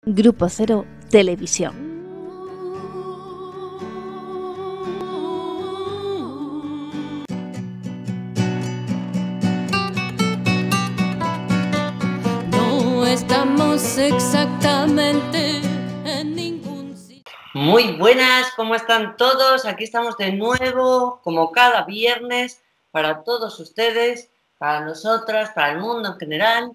Grupo Cero Televisión. No estamos exactamente en ningún sitio. Muy buenas, ¿cómo están todos? Aquí estamos de nuevo, como cada viernes, para todos ustedes, para nosotras, para el mundo en general,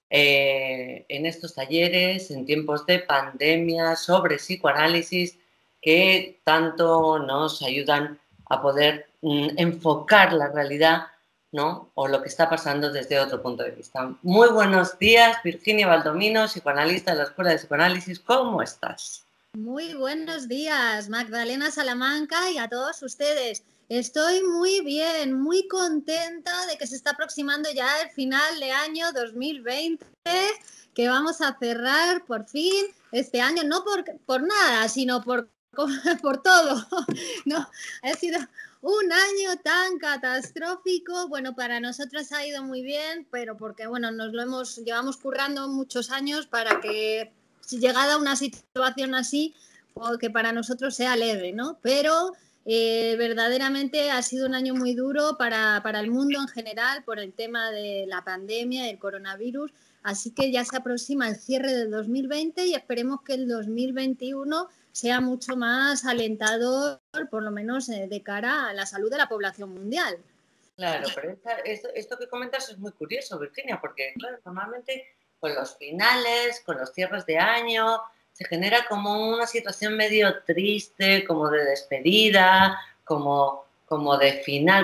en estos talleres, en tiempos de pandemia, sobre psicoanálisis, que tanto nos ayudan a poder enfocar la realidad, ¿no? O lo que está pasando desde otro punto de vista. Muy buenos días, Virginia Baldomino, psicoanalista de la Escuela de Psicoanálisis. ¿Cómo estás? Muy buenos días, Magdalena Salamanca, y a todos ustedes. Estoy muy bien, muy contenta de que se está aproximando ya el final de año 2020, que vamos a cerrar por fin este año, no por nada, sino por todo. No, ha sido un año tan catastrófico. Bueno, para nosotros ha ido muy bien, pero porque bueno, llevamos currando muchos años para que, si llegada a una situación así, que para nosotros sea leve, ¿no? Pero verdaderamente ha sido un año muy duro para el mundo en general por el tema de la pandemia y el coronavirus. Así que ya se aproxima el cierre del 2020 y esperemos que el 2021 sea mucho más alentador, por lo menos de cara a la salud de la población mundial. Claro, pero esto que comentas es muy curioso, Virginia, porque claro, normalmente con los finales, con los cierres de año, se genera como una situación medio triste, como de despedida, como de final,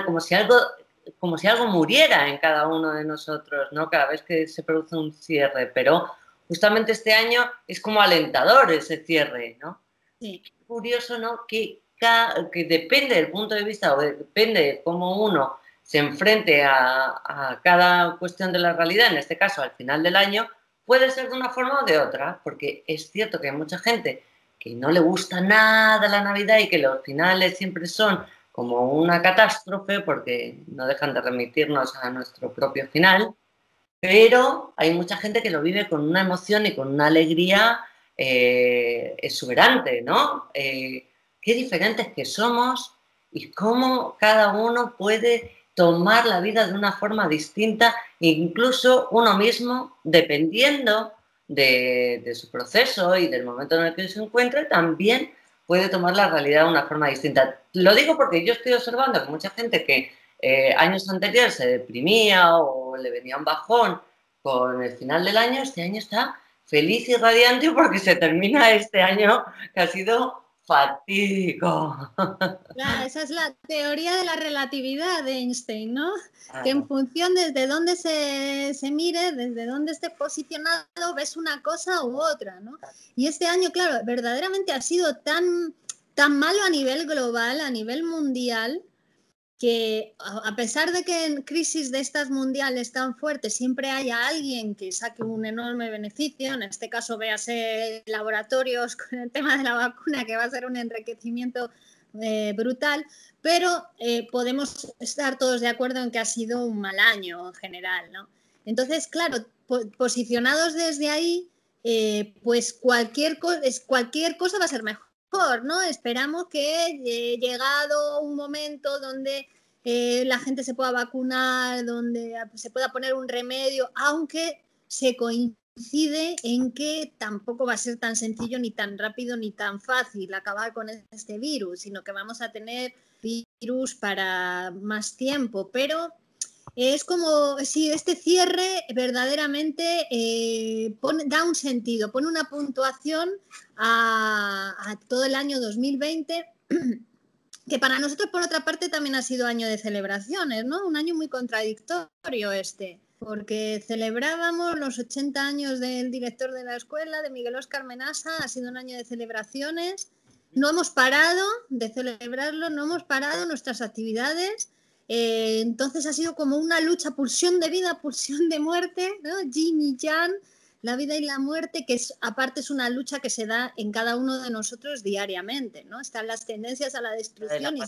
como si algo muriera en cada uno de nosotros, ¿no? Cada vez que se produce un cierre, pero justamente este año es como alentador ese cierre, ¿no? Sí. Curioso, ¿no? Que depende del punto de vista o depende de cómo uno se enfrente a cada cuestión de la realidad, en este caso al final del año, puede ser de una forma o de otra, porque es cierto que hay mucha gente que no le gusta nada la Navidad y que los finales siempre son como una catástrofe porque no dejan de remitirnos a nuestro propio final, pero hay mucha gente que lo vive con una emoción y con una alegría exuberante, ¿no? Qué diferentes que somos y cómo cada uno puede tomar la vida de una forma distinta, incluso uno mismo, dependiendo de su proceso y del momento en el que se encuentre, también puede tomar la realidad de una forma distinta. Lo digo porque yo estoy observando que mucha gente que años anteriores se deprimía o le venía un bajón con el final del año, este año está feliz y radiante porque se termina este año que ha sido fatídico. Claro, esa es la teoría de la relatividad de Einstein, ¿no? Claro. Que en función desde dónde se mire, desde dónde esté posicionado, ves una cosa u otra, ¿no? Y este año, claro, verdaderamente ha sido tan malo a nivel global, a nivel mundial, que a pesar de que en crisis de estas mundiales tan fuertes siempre haya alguien que saque un enorme beneficio, en este caso véase laboratorios con el tema de la vacuna, que va a ser un enriquecimiento brutal, pero podemos estar todos de acuerdo en que ha sido un mal año en general, ¿no? Entonces, claro, posicionados desde ahí, pues cualquier cosa va a ser mejor, ¿no? Esperamos que llegado un momento donde la gente se pueda vacunar, donde se pueda poner un remedio, aunque se coincide en que tampoco va a ser tan sencillo, ni tan rápido, ni tan fácil acabar con este virus, sino que vamos a tener virus para más tiempo, pero es como si este cierre verdaderamente da un sentido, pone una puntuación a todo el año 2020, que para nosotros, por otra parte, también ha sido año de celebraciones, ¿no? Un año muy contradictorio porque celebrábamos los 80 años del director de la escuela, de Miguel Óscar Menasa. Ha sido un año de celebraciones. No hemos parado de celebrarlo, no hemos parado nuestras actividades. Entonces ha sido como una lucha, pulsión de vida, pulsión de muerte, ¿no? Yin y yang, la vida y la muerte, que aparte es una lucha que se da en cada uno de nosotros diariamente, ¿no? Están las tendencias a la destrucción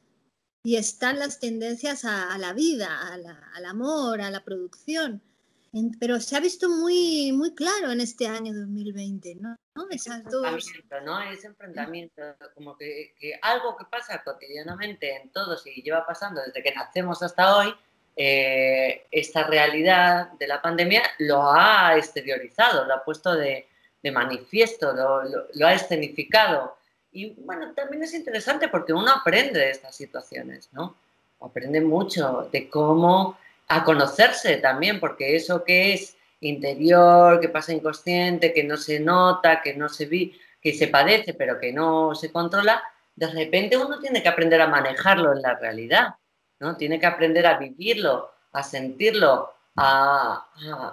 y están las tendencias a la vida, al amor, a la producción. Pero se ha visto muy, muy claro en este año 2020, ¿no? Esas dos... ¿no? Ese enfrentamiento, como que algo que pasa cotidianamente en todos y lleva pasando desde que nacemos hasta hoy, esta realidad de la pandemia lo ha exteriorizado, lo ha puesto de manifiesto, lo ha escenificado. Y bueno, también es interesante porque uno aprende de estas situaciones, ¿no? Aprende mucho de cómo a conocerse también, porque eso que es interior, que pasa inconsciente, que no se nota, que no se ve, que se padece, pero que no se controla, de repente uno tiene que aprender a manejarlo en la realidad, ¿no? Tiene que aprender a vivirlo, a sentirlo, a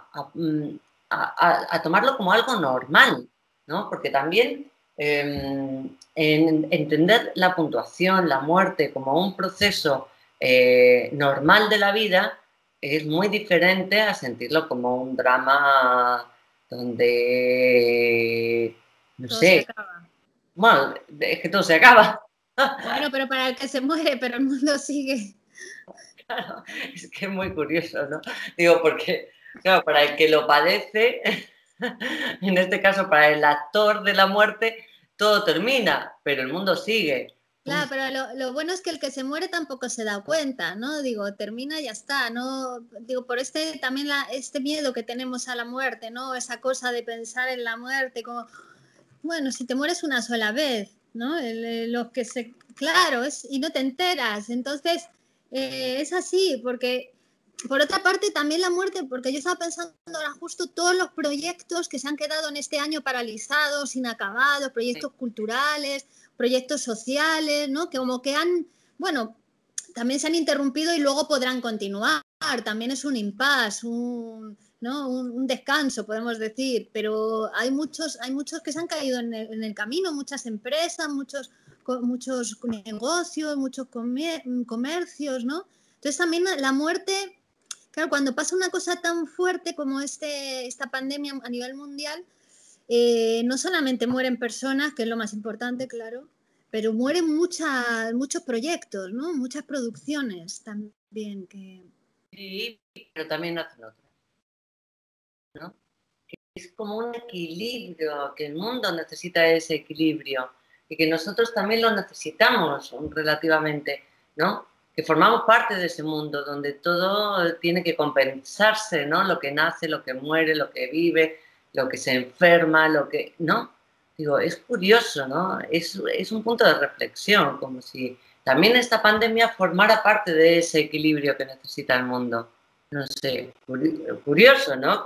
tomarlo como algo normal, ¿no? Porque también en entender la puntuación, la muerte como un proceso normal de la vida es muy diferente a sentirlo como un drama donde, no todo sé, se acaba. Bueno, es que todo se acaba. Bueno, pero para el que se muere, pero el mundo sigue. Claro, es que es muy curioso, ¿no? Digo, porque, claro, para el que lo padece, en este caso para el actor de la muerte, todo termina, pero el mundo sigue. Claro, pero lo bueno es que el que se muere tampoco se da cuenta, ¿no? Digo, termina y ya está, ¿no? Digo, por también este miedo que tenemos a la muerte, ¿no? Esa cosa de pensar en la muerte, como, bueno, si te mueres una sola vez, ¿no? Claro, y no te enteras. Entonces, es así, porque por otra parte también la muerte, porque yo estaba pensando ahora justo todos los proyectos que se han quedado en este año paralizados, inacabados, proyectos culturales, proyectos sociales, ¿no? Que como que bueno, también se han interrumpido y luego podrán continuar. También es un impasse, ¿no? un descanso, podemos decir, pero hay muchos que se han caído en el camino, muchas empresas, muchos negocios, muchos comercios, ¿no? Entonces también la muerte, claro, cuando pasa una cosa tan fuerte como esta pandemia a nivel mundial, no solamente mueren personas, que es lo más importante, claro, pero mueren muchos proyectos, ¿no? Muchas producciones también. Sí, pero también hacen otras, ¿no? Es como un equilibrio, que el mundo necesita ese equilibrio y que nosotros también lo necesitamos relativamente, ¿no? Que formamos parte de ese mundo donde todo tiene que compensarse, ¿no? Lo que nace, lo que muere, lo que vive, lo que se enferma, ¿no? Digo, es curioso, ¿no? Es un punto de reflexión, como si también esta pandemia formara parte de ese equilibrio que necesita el mundo. No sé, curioso, ¿no?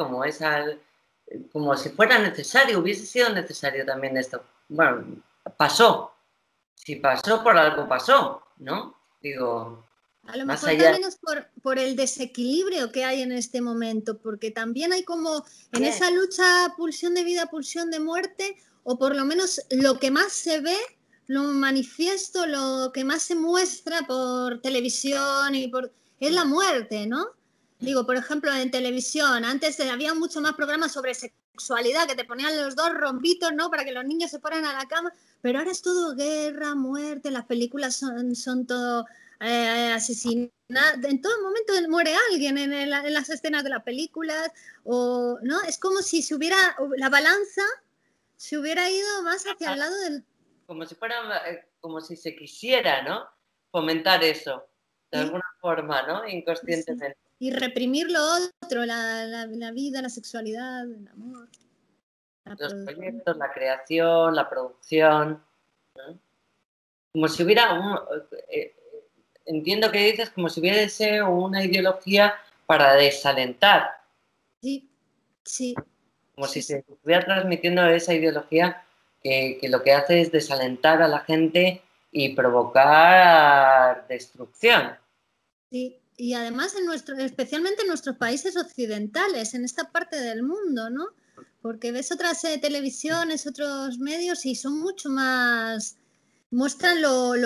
Como si fuera necesario, hubiese sido necesario también esto. Bueno, pasó. Si pasó, por algo pasó, ¿no? Digo, a lo más mejor allá. también es por el desequilibrio que hay en este momento, porque también hay como en esa lucha pulsión de vida, pulsión de muerte, o por lo menos lo que más se ve, lo manifiesto, lo que más se muestra por televisión es la muerte, ¿no? Digo, por ejemplo, en televisión, antes había mucho más programas sobre sexualidad, que te ponían los dos rombitos, ¿no? Para que los niños se fueran a la cama, pero ahora es todo guerra, muerte, las películas son todo asesinato, en todo momento muere alguien en las escenas de las películas, ¿no? Es como si la balanza se hubiera ido más hacia el lado del... Como si fuera, como si se quisiera, ¿no? Fomentar eso, de alguna forma, ¿no? Inconscientemente. Sí. Y reprimir lo otro, la vida, la sexualidad, el amor. Los proyectos, la creación, la producción, ¿no? Como si hubiera entiendo que dices como si hubiese una ideología para desalentar. Sí, sí. Como si se estuviera transmitiendo esa ideología que lo que hace es desalentar a la gente y provocar destrucción. Sí, y además especialmente en nuestros países occidentales, en esta parte del mundo, ¿no? Porque ves otras televisiones, otros medios y son mucho más... Muestran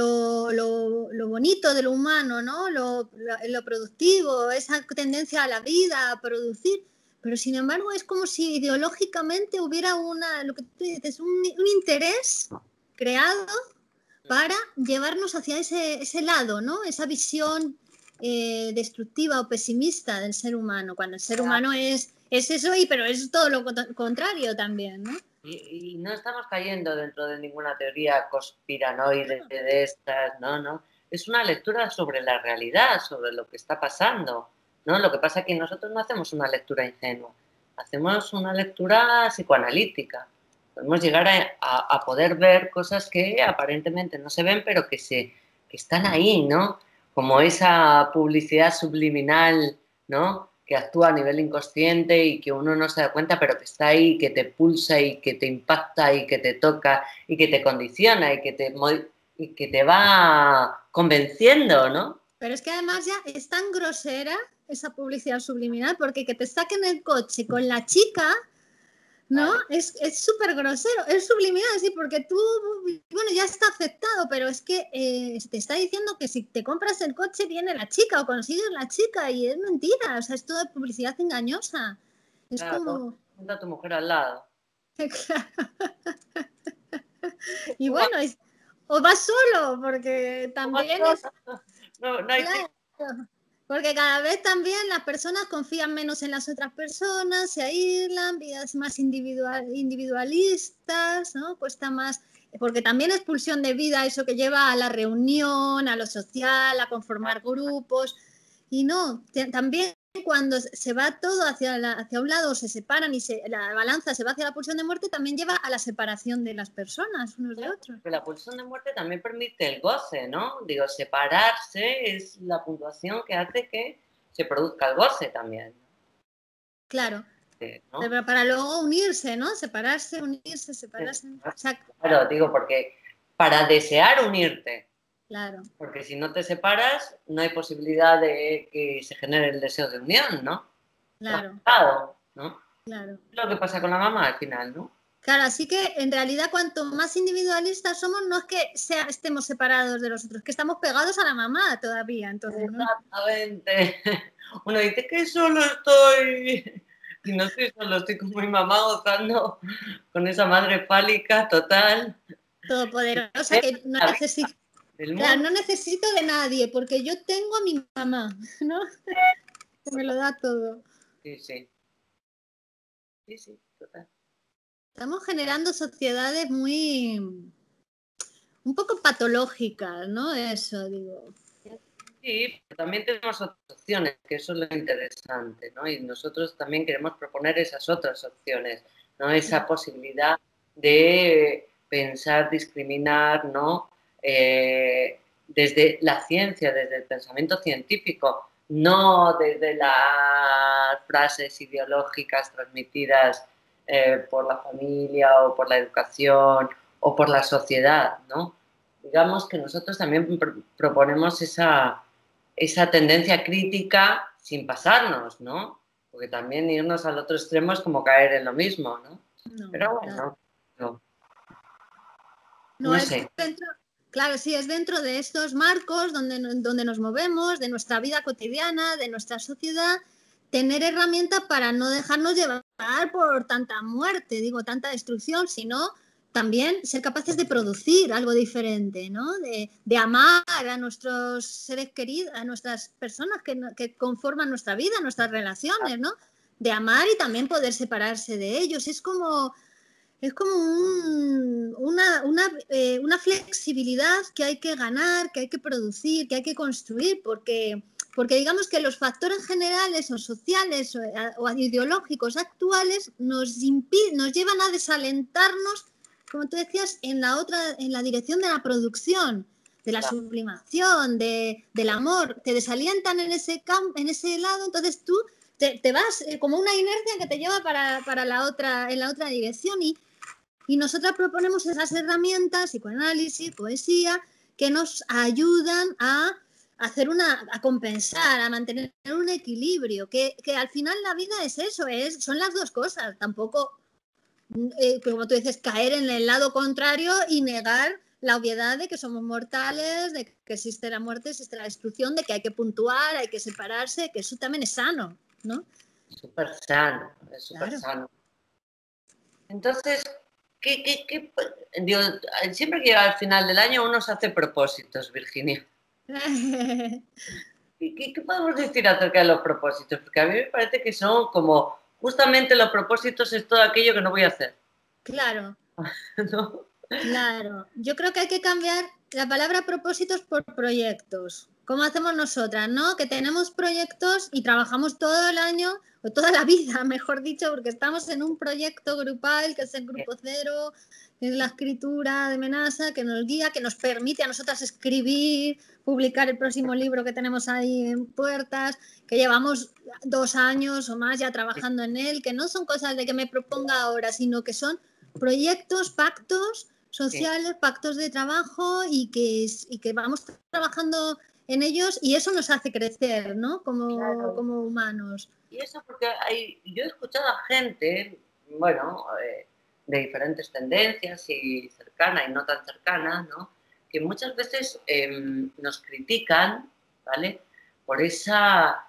lo bonito de lo humano, ¿no? Lo productivo, esa tendencia a la vida, a producir. Pero sin embargo es como si ideológicamente hubiera lo que tú dices, un interés creado para llevarnos hacia ese lado, ¿no? Esa visión destructiva o pesimista del ser humano, cuando el ser humano es es eso, pero es todo lo contrario también, ¿no? Y no estamos cayendo dentro de ninguna teoría conspiranoide de estas, no. Es una lectura sobre la realidad, sobre lo que está pasando, ¿no? Lo que pasa es que nosotros no hacemos una lectura ingenua, hacemos una lectura psicoanalítica. Podemos llegar a poder ver cosas que aparentemente no se ven, pero que están ahí, ¿no? Como esa publicidad subliminal, ¿no? Que actúa a nivel inconsciente y que uno no se da cuenta, pero que está ahí, que te pulsa y que te impacta y que te toca y que te condiciona y que te va convenciendo, ¿no? Pero es que además ya es tan grosera esa publicidad subliminal, porque que te saquen el coche con la chica, ¿no? Claro. Es súper grosero, es subliminal, sí, porque tú, bueno, ya está aceptado, pero es que te está diciendo que si te compras el coche viene la chica o consigues la chica y es mentira, o sea, es toda publicidad engañosa. Es claro, como... Junta a tu mujer al lado. Claro. Y bueno, o vas solo, porque también es... No hay claro. Porque cada vez también las personas confían menos en las otras personas, se aíslan, vidas más individualistas, ¿no? Cuesta más, porque también es pulsión de vida eso que lleva a la reunión, a lo social, a conformar grupos. Y no, también cuando se va todo hacia un lado, se separan y la balanza se va hacia la pulsión de muerte, también lleva a la separación de las personas unos de otros. Pero la pulsión de muerte también permite el goce, ¿no? Digo, separarse es la puntuación que hace que se produzca el goce también. Claro. ¿No? Pero para luego unirse, ¿no? Separarse. O sea, claro, digo, porque para desear unirte. Claro. Porque si no te separas, no hay posibilidad de que se genere el deseo de unión, ¿no? Claro. ¿No? Claro. Lo que pasa con la mamá al final, ¿no? Claro, así que en realidad cuanto más individualistas somos, no es que estemos separados de los otros, que estamos pegados a la mamá todavía. Entonces, ¿no? Exactamente. Uno dice que solo estoy... Y no estoy solo, estoy con mi mamá gozando con esa madre fálica total. Todopoderosa que no necesita... Claro, no necesito de nadie, porque yo tengo a mi mamá, ¿no? Que me lo da todo. Sí, sí. Sí, sí, total. Estamos generando sociedades muy... un poco patológicas, ¿no? Eso, digo. Sí, pero también tenemos otras opciones, que eso es lo interesante, ¿no? Y nosotros también queremos proponer esas otras opciones, ¿no? Esa posibilidad de pensar, discriminar, ¿no? Desde la ciencia, desde el pensamiento científico, no desde las frases ideológicas transmitidas por la familia o por la educación o por la sociedad, ¿no? Digamos que nosotros también proponemos esa tendencia crítica sin pasarnos, ¿no? Porque también irnos al otro extremo es como caer en lo mismo, ¿no? Pero bueno, no sé. Claro, sí, es dentro de estos marcos donde nos movemos, de nuestra vida cotidiana, de nuestra sociedad, tener herramientas para no dejarnos llevar por tanta muerte, digo, tanta destrucción, sino también ser capaces de producir algo diferente, ¿no? De amar a nuestros seres queridos, a nuestras personas que conforman nuestra vida, nuestras relaciones, ¿no? De amar y también poder separarse de ellos. Es como una flexibilidad que hay que ganar, que hay que producir, que hay que construir, porque digamos que los factores generales o sociales o ideológicos actuales nos llevan a desalentarnos, como tú decías, en la dirección de la producción, de la sublimación, del amor. Te desalientan en ese lado, entonces tú te vas como una inercia que te lleva para en la otra dirección. Y nosotras proponemos esas herramientas, psicoanálisis, poesía, que nos ayudan a compensar, a mantener un equilibrio, que al final la vida es eso, son las dos cosas. Tampoco, como tú dices, caer en el lado contrario y negar la obviedad de que somos mortales, de que existe la muerte, existe la destrucción, de que hay que puntuar, hay que separarse, que eso también es sano, ¿no? Súper sano, es súper sano. Entonces, digo, siempre que llega al final del año uno se hace propósitos, Virginia. ¿Qué podemos decir acerca de los propósitos? Porque a mí me parece que son como justamente los propósitos es todo aquello que no voy a hacer. Claro. ¿No? Claro, yo creo que hay que cambiar la palabra propósitos por proyectos, como hacemos nosotras, ¿no? Que tenemos proyectos y trabajamos todo el año, o toda la vida, mejor dicho, porque estamos en un proyecto grupal, que es el Grupo Cero, que es la escritura de Menasa, que nos guía, que nos permite a nosotras escribir, publicar el próximo libro que tenemos ahí en puertas, que llevamos 2 años o más ya trabajando en él, que no son cosas de que me proponga ahora, sino que son proyectos, pactos sociales, pactos de trabajo y que vamos trabajando en ellos y eso nos hace crecer, ¿no? Como humanos. Y eso porque yo he escuchado a gente, bueno, de diferentes tendencias y cercanas y no tan cercanas, ¿no? Que muchas veces nos critican, ¿vale? Por esa...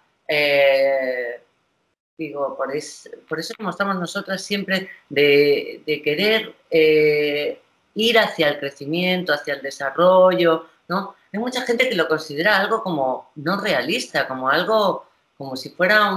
por eso como estamos nosotras siempre de querer ir hacia el crecimiento, hacia el desarrollo, ¿no? Hay mucha gente que lo considera algo como no realista, como algo, como si fuera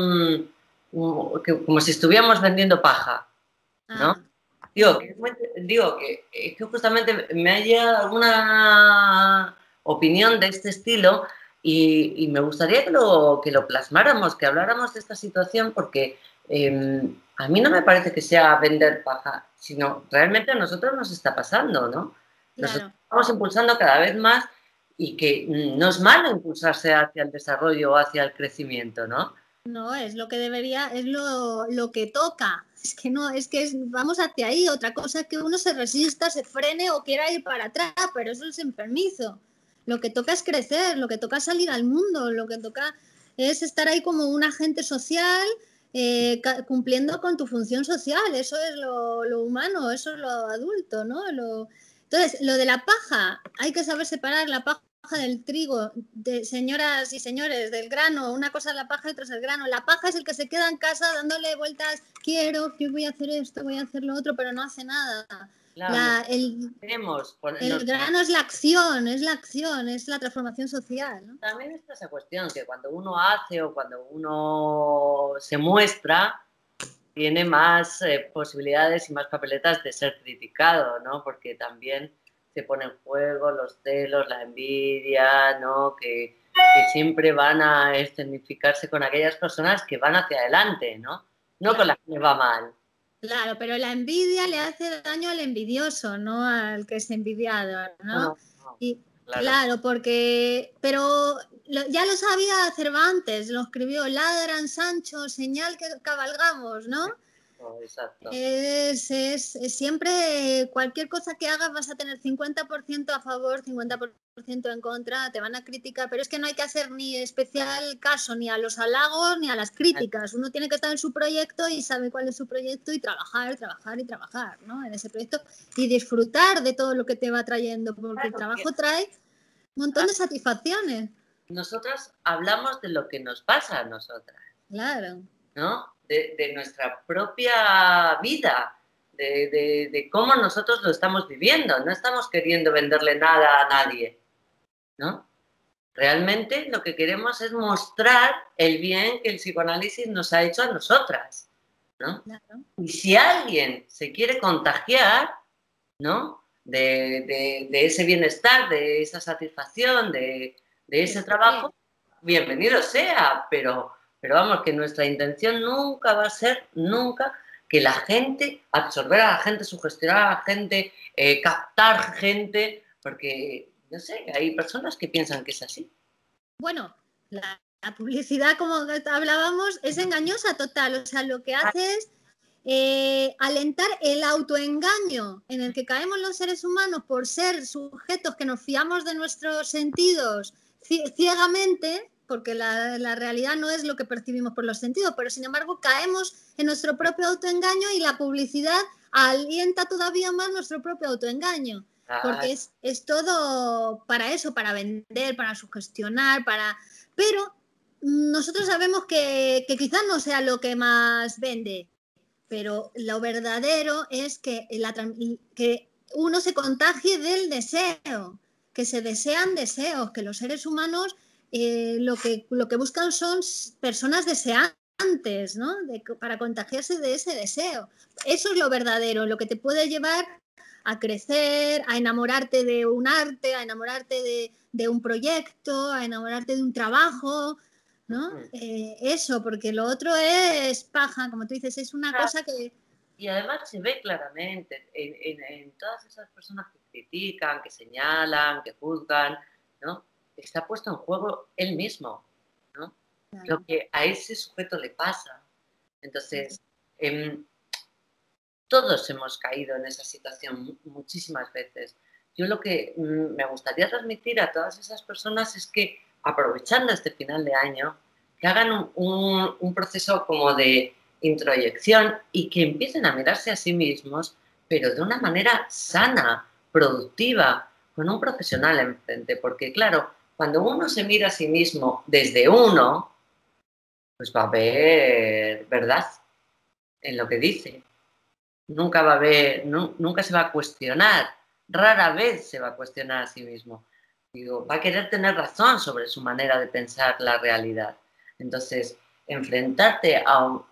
como si estuviéramos vendiendo paja, ¿no? Digo que justamente me ha llegado alguna opinión de este estilo y me gustaría que lo plasmáramos, que habláramos de esta situación porque a mí no me parece que sea vender paja, sino realmente a nosotros nos está pasando, ¿no? Claro. Nos estamos impulsando cada vez más y que no es malo impulsarse hacia el desarrollo o hacia el crecimiento, ¿no? No, es lo que debería, es lo que toca. Es que no, vamos hacia ahí. Otra cosa es que uno se resista, se frene o quiera ir para atrás, pero eso es enfermizo. Lo que toca es crecer, lo que toca es salir al mundo, lo que toca es estar ahí como un agente social, cumpliendo con tu función social. Eso es lo humano, eso es lo adulto, ¿no? Entonces, lo de la paja, hay que saber separar la paja del trigo, de señoras y señores, del grano. Una cosa es la paja y otra es el grano. La paja es el que se queda en casa dándole vueltas, yo voy a hacer esto, voy a hacer lo otro, pero no hace nada. Claro, el grano es la acción, es la transformación social, ¿no? También está esa cuestión, que cuando uno hace o cuando uno se muestra, tiene más posibilidades y más papeletas de ser criticado, ¿no? Porque también se pone en juego los celos, la envidia, ¿no? Que siempre van a escenificarse con aquellas personas que van hacia adelante, ¿no? No con las que les va mal. Claro, pero la envidia le hace daño al envidioso, no al que es envidiado, ¿no? Y, claro, porque... Pero ya lo sabía Cervantes, lo escribió: ladran, Sancho, señal que cabalgamos, ¿no? Exacto. Siempre cualquier cosa que hagas vas a tener 50% a favor, 50% en contra, te van a criticar, pero es que no hay que hacer ni especial caso ni a los halagos ni a las críticas. Uno tiene que estar en su proyecto y sabe cuál es su proyecto y trabajar, ¿no? En ese proyecto y disfrutar de todo lo que te va trayendo, porque el trabajo trae un montón de satisfacciones. Nosotras hablamos de lo que nos pasa a nosotras. Claro. ¿No? De nuestra propia vida, de cómo nosotros lo estamos viviendo. No estamos queriendo venderle nada a nadie, ¿no? Realmente lo que queremos es mostrar el bien que el psicoanálisis nos ha hecho a nosotras, ¿no? Claro. Y si alguien se quiere contagiar, ¿no? De ese bienestar, de esa satisfacción, de ese trabajo, bienvenido sea, pero vamos, que nuestra intención nunca va a ser, que la gente, absorber a la gente, sugestionar a la gente, captar gente, porque, no sé, hay personas que piensan que es así. Bueno, la publicidad, como hablábamos, es engañosa total. O sea, lo que hace es alentar el autoengaño en el que caemos los seres humanos por ser sujetos que nos fiamos de nuestros sentidos ciegamente, porque la realidad no es lo que percibimos por los sentidos, pero sin embargo caemos en nuestro propio autoengaño y la publicidad alienta todavía más nuestro propio autoengaño, porque es todo para eso, para vender, para sugestionar, pero nosotros sabemos que quizás no sea lo que más vende, pero lo verdadero es que uno se contagie del deseo, que se desean deseos, que los seres humanos lo que buscan son personas deseantes, deseantes, ¿no? Para contagiarse de ese deseo. Eso es lo verdadero, lo que te puede llevar a crecer, a enamorarte de un arte, a enamorarte de un proyecto, a enamorarte de un trabajo, ¿no? Eso, porque lo otro es paja, como tú dices, es una cosa que... Y además se ve claramente en todas esas personas que critican, que señalan, que juzgan, ¿no? Está puesto en juego él mismo, ¿no? Claro. Lo que a ese sujeto le pasa. Entonces, todos hemos caído en esa situación muchísimas veces. Yo lo que me gustaría transmitir a todas esas personas es que, aprovechando este final de año, que hagan un proceso como de introyección y que empiecen a mirarse a sí mismos, pero de una manera sana, productiva, con un profesional enfrente. Porque, claro, cuando uno se mira a sí mismo desde uno, pues va a haber verdad en lo que dice. Nunca va a haber, nunca se va a cuestionar, rara vez se va a cuestionar a sí mismo. Digo, va a querer tener razón sobre su manera de pensar la realidad. Entonces, enfrentarte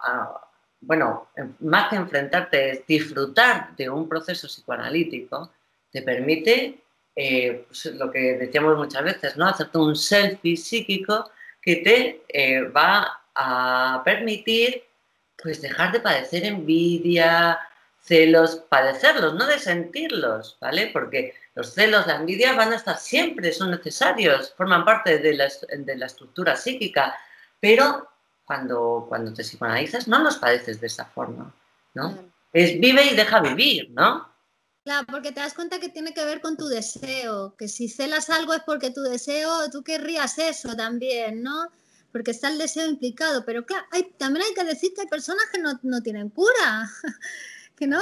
bueno, más que enfrentarte es disfrutar de un proceso psicoanalítico, te permite, pues lo que decíamos muchas veces, ¿no? Hacerte un selfie psíquico que te va a permitir, pues, dejar de padecer envidia, celos, padecerlos, no de sentirlos, ¿vale? Porque los celos, la envidia van a estar siempre, son necesarios, forman parte de la estructura psíquica, pero cuando te psicoanalizas no los padeces de esa forma, ¿no? Claro. Es vive y deja vivir, ¿no? Claro, porque te das cuenta que tiene que ver con tu deseo, que si celas algo es porque tu deseo, tú querrías eso también, ¿no? Porque está el deseo implicado, pero claro, también hay que decir que hay personas que no tienen cura. Que no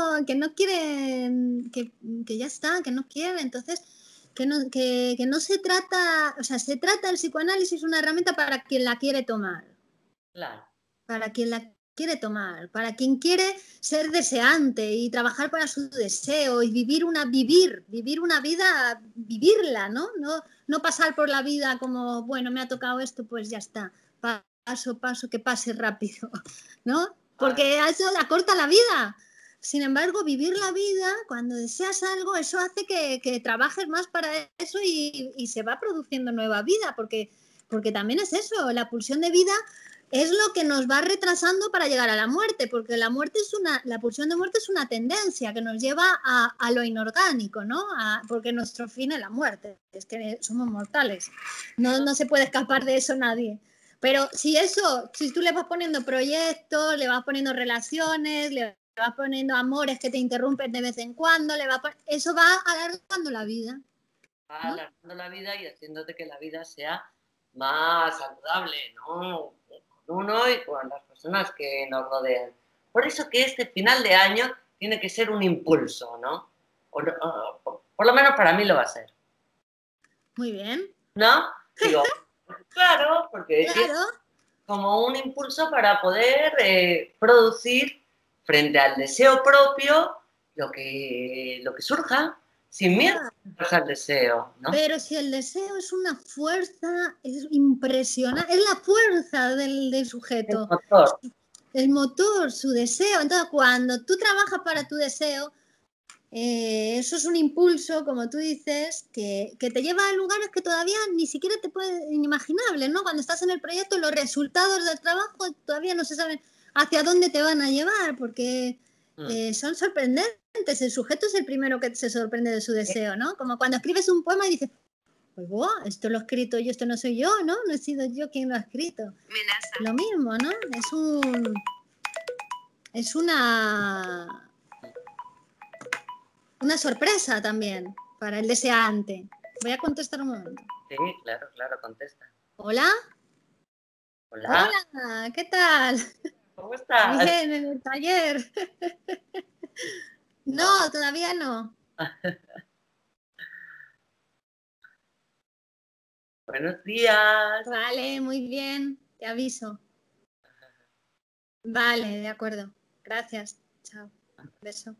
quieren, que ya está, que no quieren, entonces que no se trata, o sea, se trata el psicoanálisis una herramienta para quien la quiere tomar. Claro. Para quien la quiere tomar, para quien quiere ser deseante y trabajar para su deseo y vivir una vida, vivirla, ¿no? No pasar por la vida como, bueno, me ha tocado esto, pues ya está, paso, que pase rápido, ¿no? Porque eso acorta la vida. Sin embargo, vivir la vida, cuando deseas algo, eso hace que trabajes más para eso y se va produciendo nueva vida, porque también es eso, la pulsión de vida es lo que nos va retrasando para llegar a la muerte, porque la pulsión de muerte es una tendencia que nos lleva a lo inorgánico, ¿no? Porque nuestro fin es la muerte, es que somos mortales, no se puede escapar de eso nadie. Pero si tú le vas poniendo proyectos, le vas poniendo relaciones, le vas poniendo amores que te interrumpen de vez en cuando, eso va alargando la vida. Va alargando la vida y haciéndote que la vida sea más saludable, ¿no? Con uno y con las personas que nos rodean. Por eso que este final de año tiene que ser un impulso, ¿no? Por lo menos para mí lo va a ser. Muy bien. ¿No? Digo, claro, porque es como un impulso para poder producir frente al deseo propio lo que surja, sin miedo al deseo, ¿no? Pero si el deseo es una fuerza, es impresionante, es la fuerza del sujeto. El motor, su deseo. Entonces, cuando tú trabajas para tu deseo, eso es un impulso, como tú dices, que te lleva a lugares que todavía ni siquiera te pueden inimaginables, ¿no? Cuando estás en el proyecto, los resultados del trabajo todavía no se saben hacia dónde te van a llevar, porque son sorprendentes. El sujeto es el primero que se sorprende de su deseo, ¿no? Como cuando escribes un poema y dices, pues esto lo he escrito yo, esto no soy yo, ¿no? No he sido yo quien lo ha escrito. Lo mismo, ¿no? Es una sorpresa también para el deseante. Voy a contestar un momento. Sí, claro, contesta. ¿Hola? Hola. Hola, ¿qué tal? ¿Cómo estás? Bien, en el taller. No, todavía no. Buenos días. Vale, muy bien, te aviso. Vale, de acuerdo. Gracias. Chao. Beso.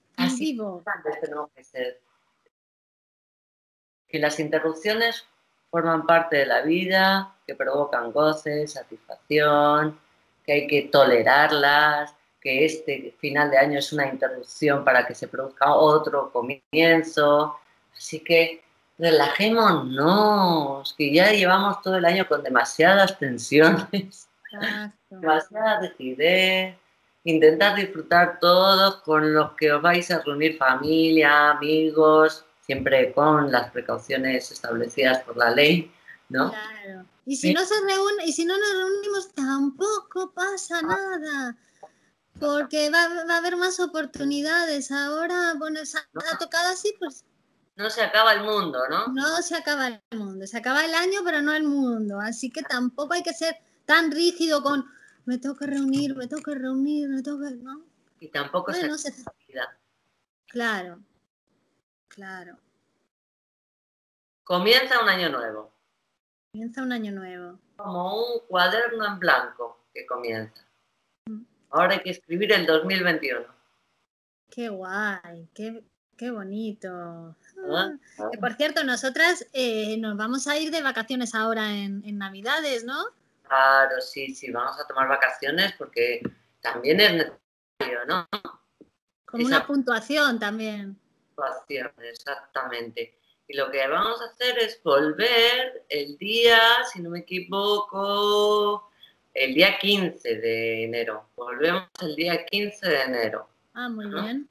Así vivo. tenemos que ser. Que las interrupciones forman parte de la vida, que provocan goce, satisfacción, que hay que tolerarlas, que este final de año es una interrupción para que se produzca otro comienzo. Así que relajémonos, que ya llevamos todo el año con demasiadas tensiones, demasiada rigidez. Intentar disfrutar todos con los que os vais a reunir, familia, amigos, siempre con las precauciones establecidas por la ley, ¿no? Claro. Y si no se reúne, y si no nos reunimos, tampoco pasa nada. Porque va a haber más oportunidades. Ahora, bueno, se ha tocado así, pues. No se acaba el mundo, ¿no? No se acaba el mundo. Se acaba el año, pero no el mundo. Así que tampoco hay que ser tan rígido con me tengo que reunir, me tengo que reunir, me tengo que. ¿No? Y tampoco bueno, se acaba la vida. Claro. Claro. Comienza un año nuevo. Comienza un año nuevo. Como un cuaderno en blanco que comienza. Ahora hay que escribir el 2021. Qué guay, qué bonito. Que por cierto, nosotras nos vamos a ir de vacaciones ahora en Navidades, ¿no? Claro, sí, vamos a tomar vacaciones porque también es necesario, ¿no? Como una puntuación también. Puntuación, exactamente. Y lo que vamos a hacer es volver el día, si no me equivoco, el día 15 de enero. Volvemos el día 15 de enero. Ah, muy bien.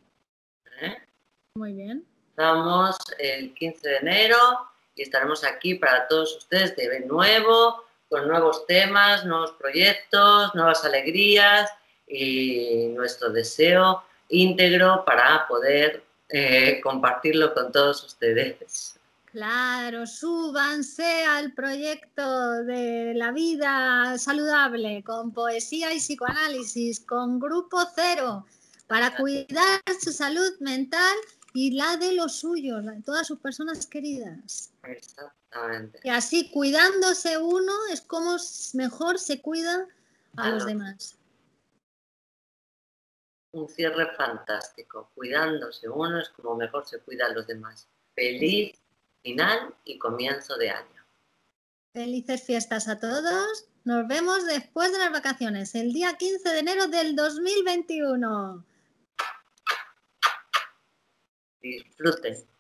Muy bien. Estamos el 15 de enero y estaremos aquí para todos ustedes de nuevo, con nuevos temas, nuevos proyectos, nuevas alegrías y nuestro deseo íntegro para poder compartirlo con todos ustedes. Claro, súbanse al proyecto de la vida saludable con poesía y psicoanálisis, con Grupo Cero, para cuidar su salud mental y la de los suyos, la de todas sus personas queridas. Exactamente. Y así, cuidándose uno, es como mejor se cuida a los demás. Un cierre fantástico. Cuidándose uno es como mejor se cuida a los demás. Feliz final y comienzo de año. Felices fiestas a todos. Nos vemos después de las vacaciones, el día 15 de enero del 2021. Disfruten.